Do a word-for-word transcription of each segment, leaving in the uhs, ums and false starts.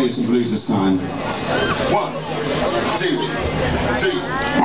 you some blues this time. One, two, three.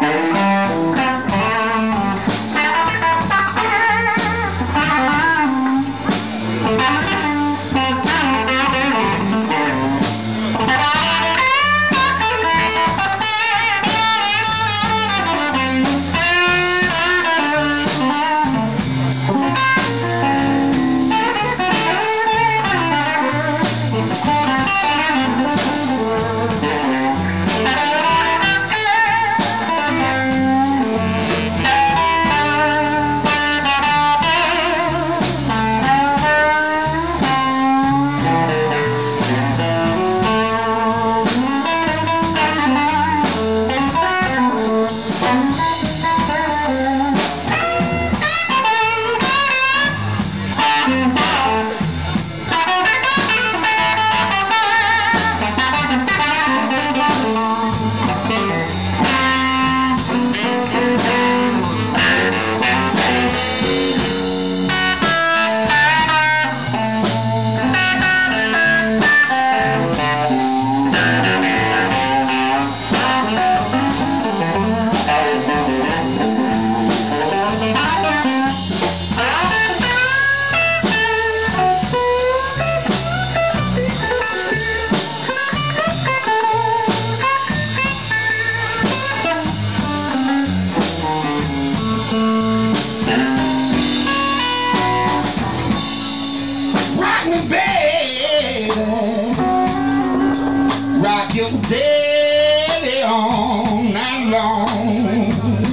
Rock your daddy all night long.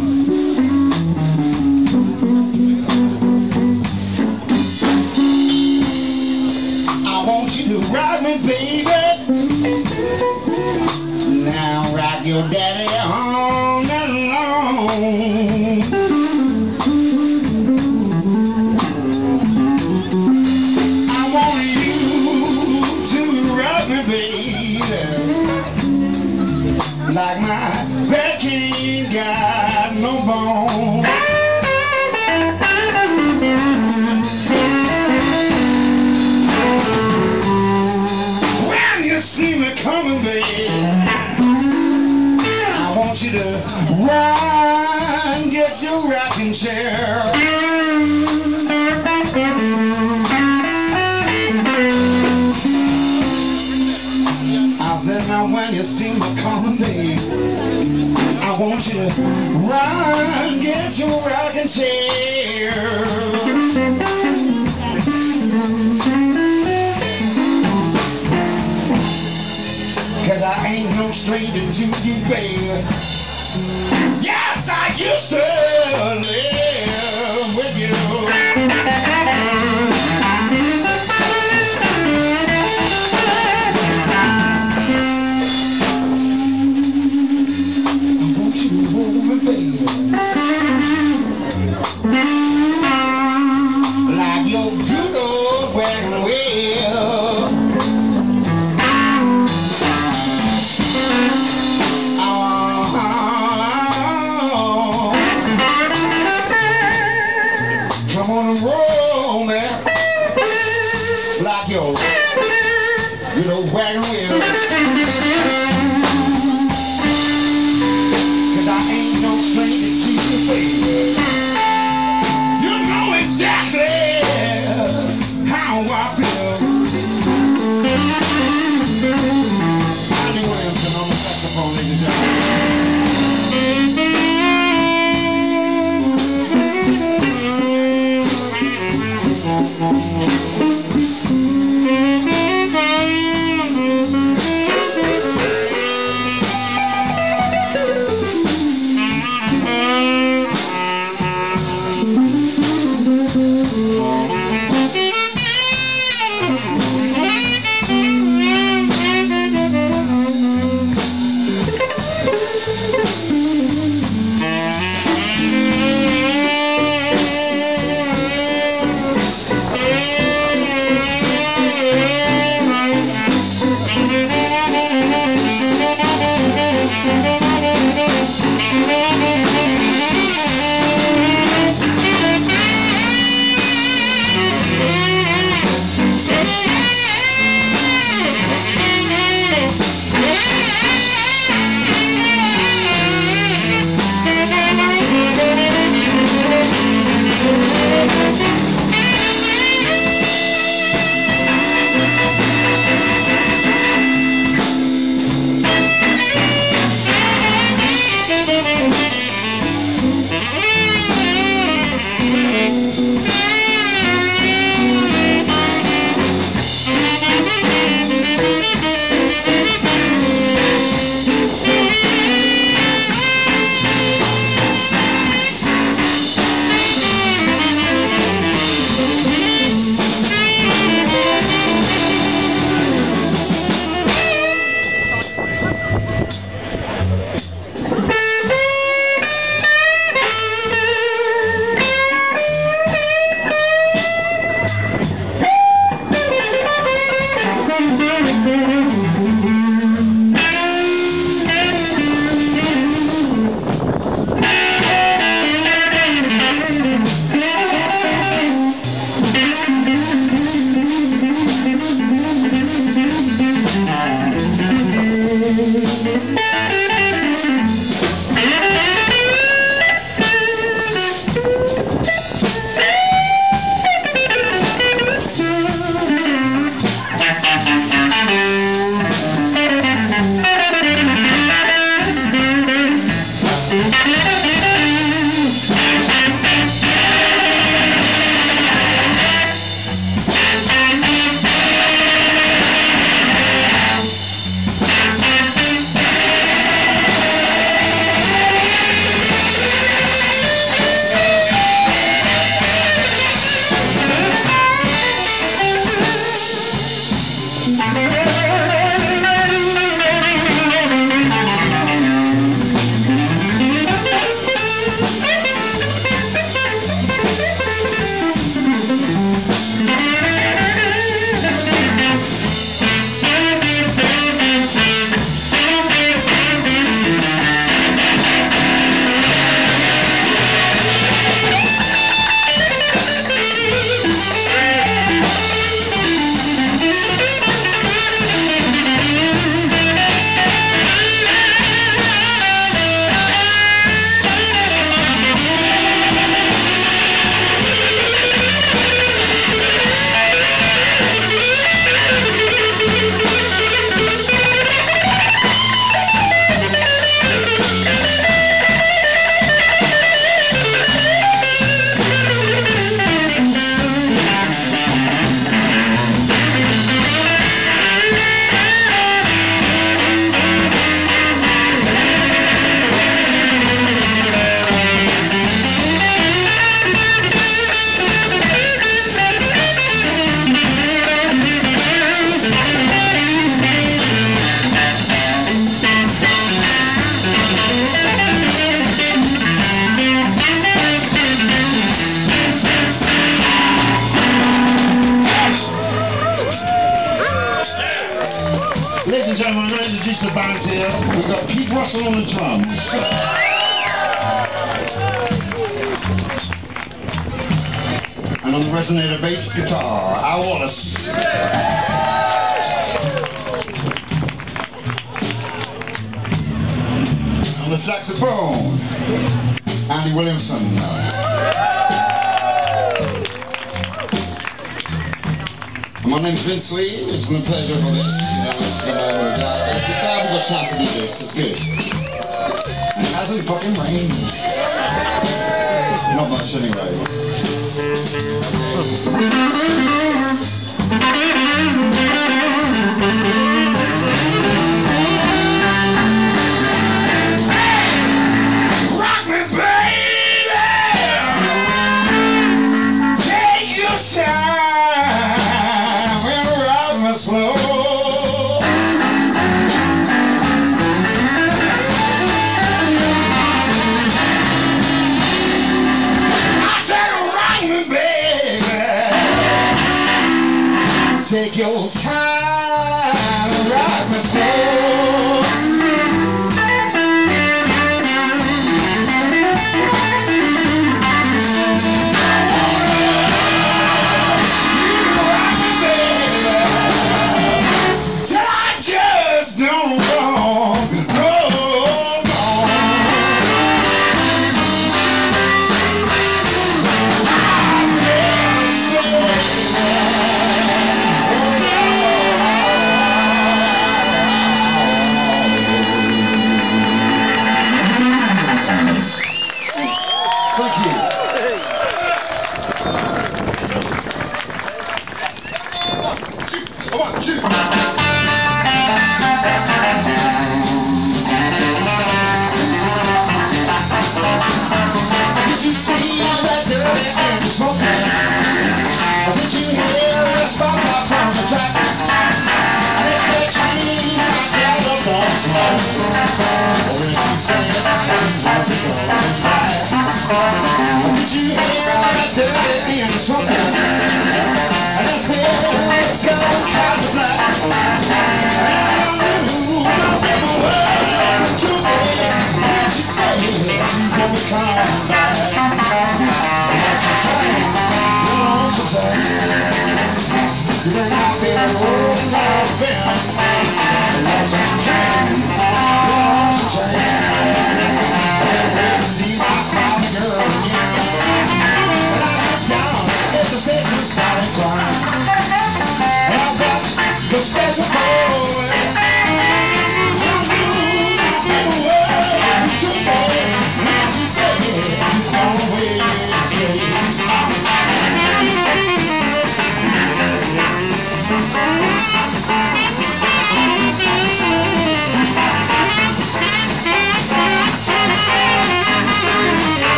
I want you to rock me, baby. Now rock your daddy all night long. I want you to rock me, baby, like my back ain't got no bone. When you see me coming, baby, I want you to run, get your rocking chair. I said, now when you see me coming, babe, I want you to run, get your rocking chair. Cause I ain't no stranger to you, babe. Yes, I used to live with you. Like your good old wagon wheel. Oh, massive band here. We've got Keith Russell on the drums. And on the resonator bass guitar, Al Wallace. On the saxophone, Andy Williamson. My name's Vince Lee. It's been a pleasure for this. You know, it's been a, uh, I'm glad we got a chance to do this. It's good. And it hasn't fucking rained. Not much anyway. Rock me, baby. Take your time. Slow. I said, rock me, baby. Take your time, rock me slow.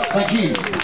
Thank you.